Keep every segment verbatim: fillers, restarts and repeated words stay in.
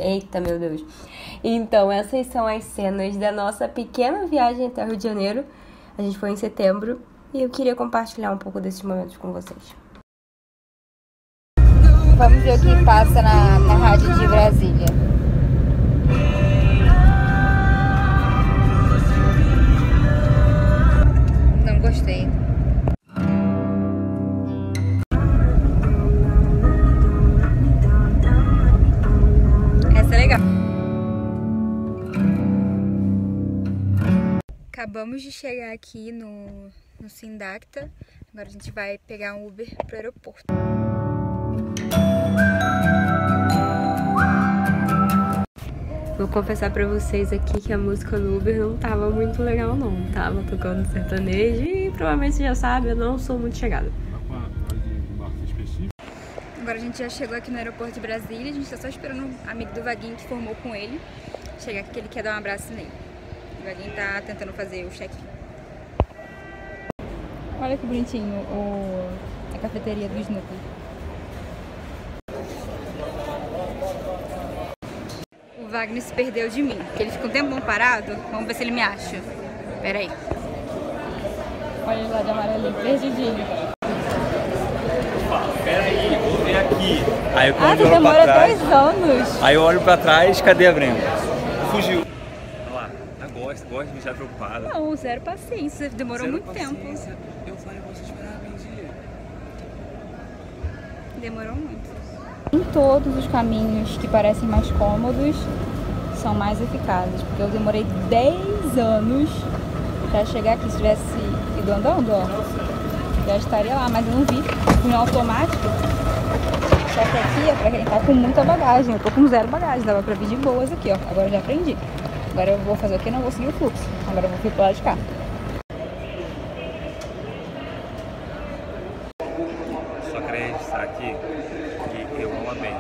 Eita, meu Deus. Então, essas são as cenas da nossa pequena viagem até o Rio de Janeiro. A gente foi em setembro e eu queria compartilhar um pouco desses momentos com vocês. Vamos ver o que passa na, na rádio de Brasília. Não gostei. Essa é legal. Acabamos de chegar aqui no, no Sindacta. Agora a gente vai pegar um Uber pro aeroporto. Vou confessar pra vocês aqui que a música no Uber não tava muito legal não. Tava tocando sertanejo e provavelmente você já sabe, eu não sou muito chegada. Agora a gente já chegou aqui no aeroporto de Brasília. A gente tá só esperando um amigo do Vaguinho que formou com ele chegar aqui, que ele quer dar um abraço nele. O Vaguinho tá tentando fazer o check-in. Olha que bonitinho o... a cafeteria do Snoopy. O Wagner se perdeu de mim, porque ele fica um tempão parado. Vamos ver se ele me acha. Pera aí. Olha ele lá de amarelinho, perdidinho. Pera aí, vou ver aqui. Aí eu, ah, tu demora dois anos. Aí eu olho pra trás, cadê a Brenda? Fugiu. Olha lá, ela gosta, gosta de me deixar preocupada. Não, zero paciência, demorou zero muito paciência. tempo. Eu falei, você esperar bem dia. Demorou muito. Em todos os caminhos que parecem mais cômodos são mais eficazes, porque eu demorei dez anos pra chegar aqui. Se tivesse ido andando, ó, já estaria lá, mas eu não vi, fui no automático. Só que aqui é pra quem tá com muita bagagem, eu tô com zero bagagem, dava pra vir de boas aqui, ó, agora eu já aprendi. Agora eu vou fazer o quê? Não vou seguir o fluxo, agora eu vou vir pro lado de cá. Só queria registrar aqui que eu amo a bem.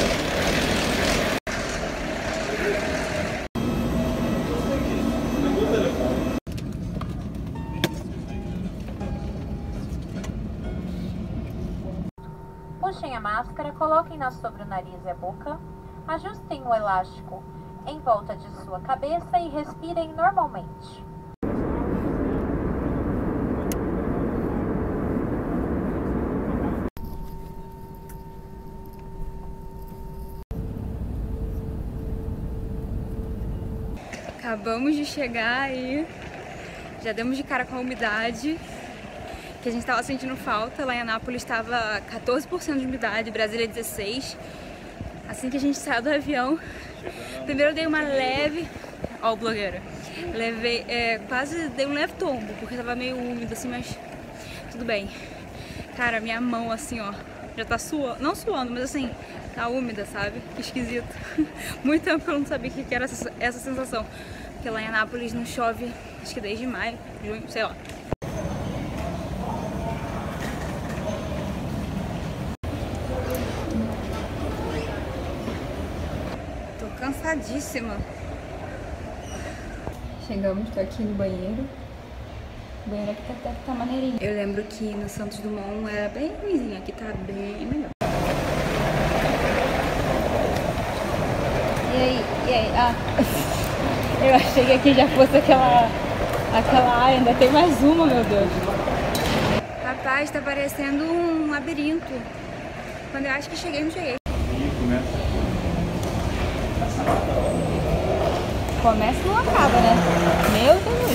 Puxem a máscara, coloquem-na sobre o nariz e a boca, ajustem o elástico em volta de sua cabeça e respirem normalmente. Acabamos de chegar e já demos de cara com a umidade que a gente estava sentindo falta. Lá em Anápolis estava quatorze por cento de umidade, Brasília dezesseis por cento. Assim que a gente saiu do avião, primeiro eu dei uma leve... Ó o blogueiro. Levei, é, quase dei um leve tombo, porque estava meio úmido assim, mas tudo bem. Cara, minha mão assim, ó, já tá suando, não suando, mas assim, tá úmida, sabe? Que esquisito. Muito tempo que eu não sabia o que era essa, essa sensação. Porque lá em Anápolis não chove, acho que desde maio, junho, sei lá. Tô cansadíssima. Chegamos, tô aqui no banheiro. O banheiro aqui tá, tá, tá maneirinho. Eu lembro que no Santos Dumont era bem ruimzinho, aqui tá bem melhor. E aí, e aí? Ah, eu achei que aqui já fosse aquela, aquela área, ainda tem mais uma, meu Deus. Rapaz, tá parecendo um labirinto. Quando eu acho que cheguei, não cheguei. Começa e não acaba, né? Meu Deus!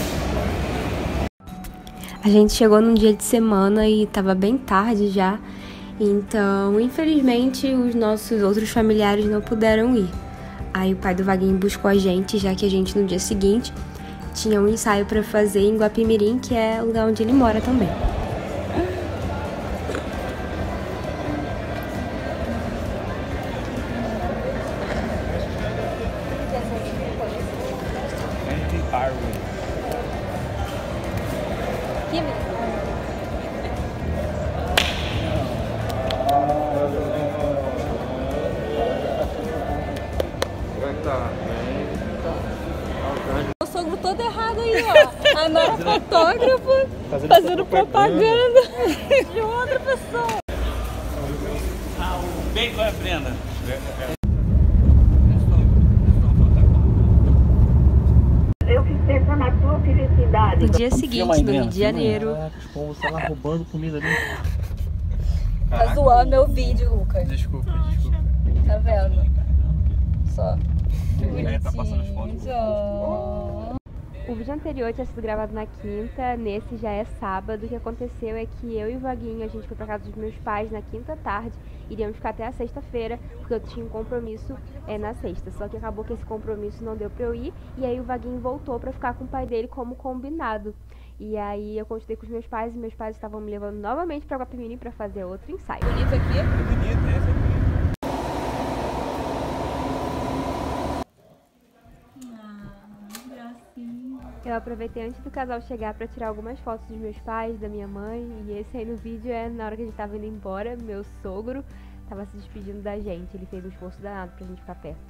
A gente chegou num dia de semana e tava bem tarde já, então infelizmente os nossos outros familiares não puderam ir. Aí o pai do Vaguinho buscou a gente, já que a gente no dia seguinte tinha um ensaio pra fazer em Guapimirim, que é o lugar onde ele mora também. O sogro todo errado aí, ó. A Nora fotógrafa fazendo, fazendo propaganda, propaganda de outra pessoa. Ah, o bem com a Brenda. No dia seguinte, no Rio de Janeiro. Caraca, os pombos estão lá roubando comida ali. Tá zoando meu vídeo, Lucas. Desculpa, desculpa. Tá vendo? Só. É, tá passando as fotos. O vídeo anterior tinha sido gravado na quinta, nesse já é sábado. O que aconteceu é que eu e o Vaguinho, a gente foi pra casa dos meus pais na quinta tarde, iríamos ficar até a sexta-feira, porque eu tinha um compromisso é, na sexta. Só que acabou que esse compromisso não deu pra eu ir, e aí o Vaguinho voltou pra ficar com o pai dele como combinado. E aí eu continuei com os meus pais, e meus pais estavam me levando novamente pra Guapimirim pra fazer outro ensaio. Bonito aqui? É bonito, né? Esse aqui. Eu aproveitei antes do casal chegar pra tirar algumas fotos dos meus pais, da minha mãe, e esse aí no vídeo é na hora que a gente tava indo embora, meu sogro tava se despedindo da gente, ele fez um esforço danado pra gente ficar perto.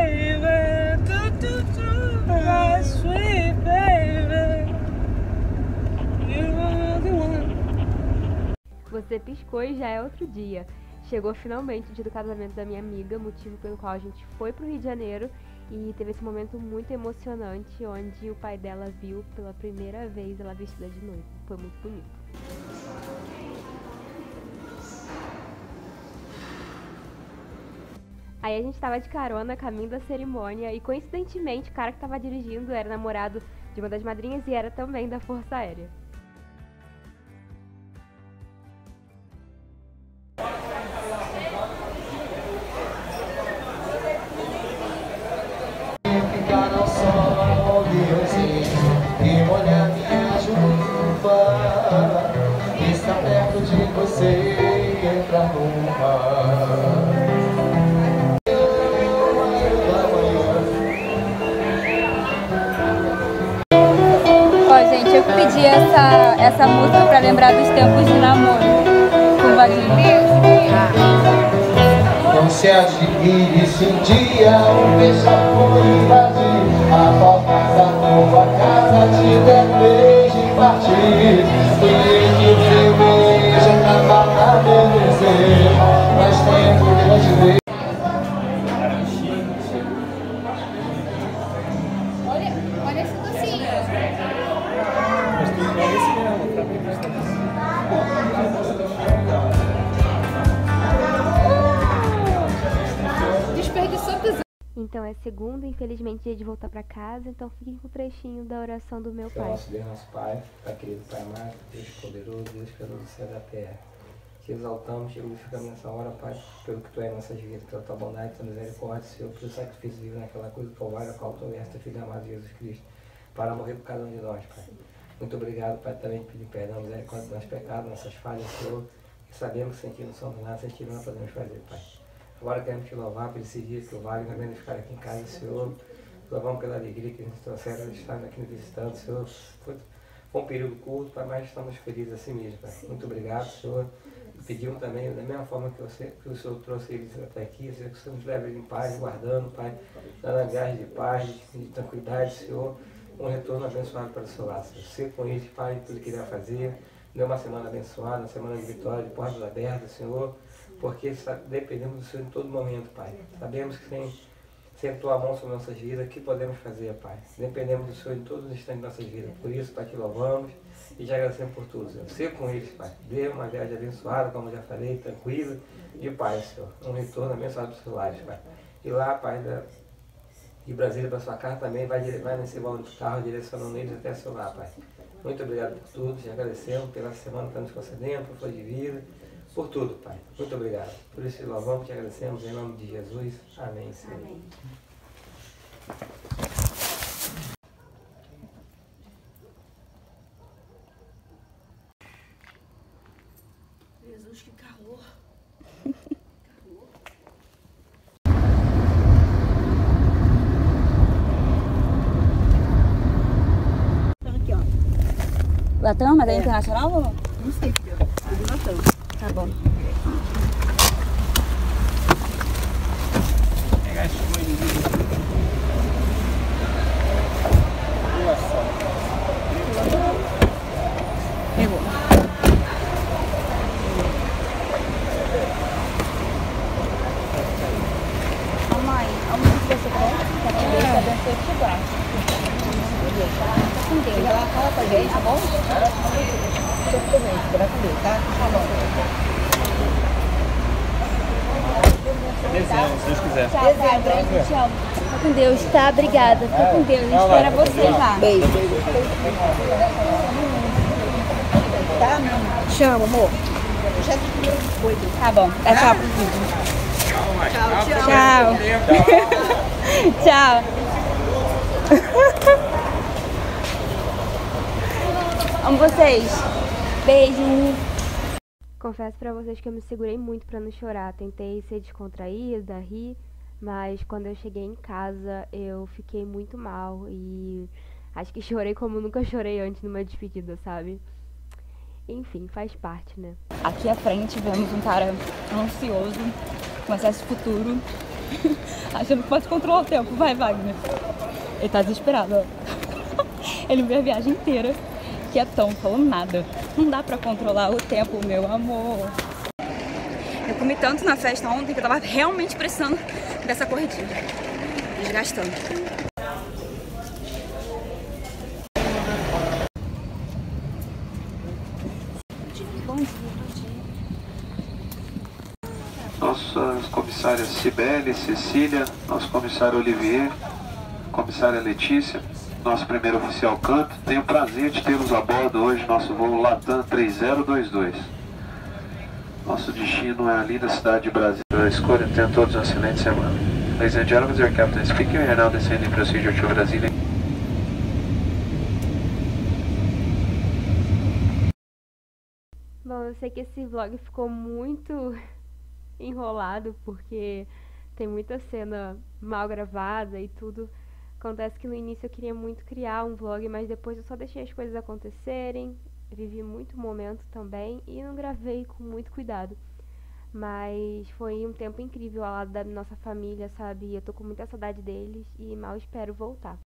Você piscou e já é outro dia. Chegou finalmente o dia do casamento da minha amiga, motivo pelo qual a gente foi pro Rio de Janeiro. E teve esse momento muito emocionante, onde o pai dela viu pela primeira vez ela vestida de noiva. Foi muito bonito. Aí a gente tava de carona, caminho da cerimônia, e coincidentemente o cara que tava dirigindo era namorado de uma das madrinhas e era também da Força Aérea. Ficaram só e molhar minha chuva. Está perto de você, entra no mar. Ó, gente, eu pedi essa, essa música pra lembrar dos tempos de namoro com o Vaguinho. Não se admire se um dia um beija-flor invadir a porta da tua casa, te der beijo e partir. E que te beija na barra do desejo, mas tempo de ver. Olha, olha esse docinho. Mas tem que ver esse mesmo, pra mim. Então é segunda, infelizmente dia de voltar pra casa, então fiquem com o trechinho da oração do meu pai. Nosso Deus, nosso Pai, Pai querido, Pai amado, Deus poderoso, Deus criador do céu e da terra. Te exaltamos, te glorificamos nessa hora, Pai, pelo que Tu é em nossas vidas, pela Tua bondade, Tua misericórdia, Senhor, pelo sacrifício vivo naquela coisa do Calvário, a qual Tu vieste, Filho amado Jesus Cristo, para morrer por cada um de nós, Pai. Muito obrigado, Pai, também te pedir perdão, misericórdia dos nossos pecados, nossas falhas, Senhor, e sabemos que sem Ti não somos nada, sem Ti não podemos fazer, Pai. Agora queremos te louvar por esse dia que o Vale vai ficar aqui em casa, Senhor. Louvamos pela alegria que nos trouxeram de estar aqui nos visitando, Senhor. Foi, foi um período curto, Pai, mas estamos felizes assim mesmo, Pai. Muito obrigado, Senhor. Pedimos também, da mesma forma que, você, que o Senhor trouxe eles até aqui, Senhor, que o Senhor nos leve em paz, guardando, Pai, dando a viagem de paz, de, de tranquilidade, Senhor. Um retorno abençoado para o seu lado, Senhor. Ser com eles, Pai, tudo que Ele vai fazer. Dê uma semana abençoada, uma semana de vitória, de portas abertas, Senhor. Porque dependemos do Senhor em todo momento, Pai. Sabemos que sem, sem Tua mão sobre nossas vidas, o que podemos fazer, Pai? Dependemos do Senhor em todos os instantes de nossas vidas. Por isso, Pai, te louvamos e te agradecemos por tudo, Senhor. Ser com eles, Pai. Dê uma viagem abençoada, como eu já falei, tranquila, de paz, Senhor. Um retorno abençoado para os seus lares, Pai. E lá, Pai, da, de Brasília para sua casa também, vai, vai nesse valor do carro, direcionando eles até seu lar, Pai. Muito obrigado por tudo, te agradecemos pela semana que está nos concedendo, por sua de vida. Por tudo, Pai. Muito obrigado. Por isso te louvamos, te agradecemos, em nome de Jesus. Amém, Senhor. Amém. Jesus, que calor. Aqui, ó. Latam, mas é, é internacional ou não? Não sei, filho. Tudo Latam. Tá bom. Pega as coisas. Boa sorte. Pegou. A mãe, a mãe que você quer, que a tia abençoe te guarde. com Deus. Chega lá, fala com a gente, tá bom? Fica bem, fica com Deus, tá? Tá bom. Dezembro, se Deus quiser. Tchau, Dezembro, te amo. Fica com Deus, tá? Obrigada. Fica com Deus. A gente espera você lá. Beijo. Tá, meu amor? Chama, amor. Já foi. Tá bom. É tchau pro vídeo. Tchau. Tchau. Amo vocês. Beijo. Confesso pra vocês que eu me segurei muito pra não chorar. Tentei ser descontraída, rir, mas quando eu cheguei em casa eu fiquei muito mal e acho que chorei como nunca chorei antes numa despedida, sabe? Enfim, faz parte, né? Aqui à frente vemos um cara ansioso, com excesso de futuro, achando que pode controlar o tempo. Vai, Wagner. Ele tá desesperado, ó. Ele veio a viagem inteira quietão, falando nada. Não dá pra controlar o tempo, meu amor. Eu comi tanto na festa ontem que eu tava realmente precisando dessa corridinha. Desgastando. Bom dia, bom dia. Nossas comissárias Cibele, Cecília, nosso comissário Olivier, comissária Letícia, nosso primeiro oficial Canto, tenho o prazer de tê-los a bordo hoje, nosso voo Latam três zero dois dois. Nosso destino é a linda cidade de Brasília. A escolha, tenham todos uma excelente semana. Ladies and gentlemen, your captain speaking, we are now descending procedure to Brasília. Bom, eu sei que esse vlog ficou muito enrolado porque tem muita cena mal gravada e tudo. Acontece que no início eu queria muito criar um vlog, mas depois eu só deixei as coisas acontecerem, vivi muito momento também e não gravei com muito cuidado. Mas foi um tempo incrível ao lado da nossa família, sabe? Eu tô com muita saudade deles e mal espero voltar.